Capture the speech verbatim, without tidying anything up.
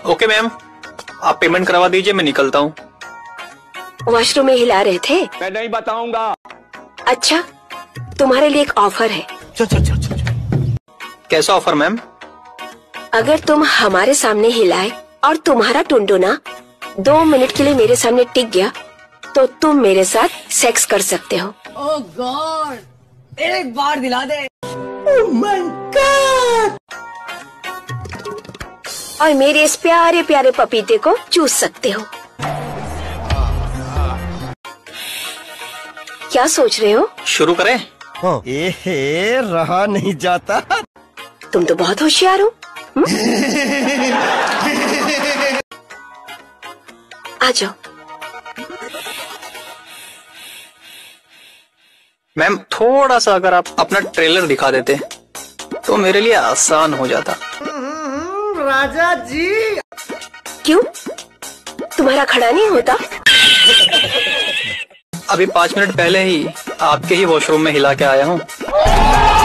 Okay ma'am, आप payment करवा दीजिए, मैं निकलता हूँ। वॉशरूम में हिला रहे थे? मैं नहीं बताऊंगा। अच्छा, तुम्हारे लिए एक ऑफर है। चल चल चल चल। कैसा ऑफर मैम? अगर तुम हमारे सामने हिलाए और तुम्हारा टुनटुना दो मिनट के लिए मेरे सामने टिक गया तो तुम मेरे साथ सेक्स कर सकते हो। ओह गॉड, एक बार दिला दे। Oh my God. और मेरे इस प्यारे प्यारे पपीते को चूस सकते हो। क्या सोच रहे हो? शुरू करें? हाँ। ए रहा नहीं जाता। तुम तो बहुत होशियार हो। आ जाओ। मैम थोड़ा सा अगर आप अपना ट्रेलर दिखा देते तो मेरे लिए आसान हो जाता। राजा जी। क्यों, तुम्हारा खड़ा नहीं होता? अभी पाँच मिनट पहले ही आपके ही वॉशरूम में हिला के आया हूँ।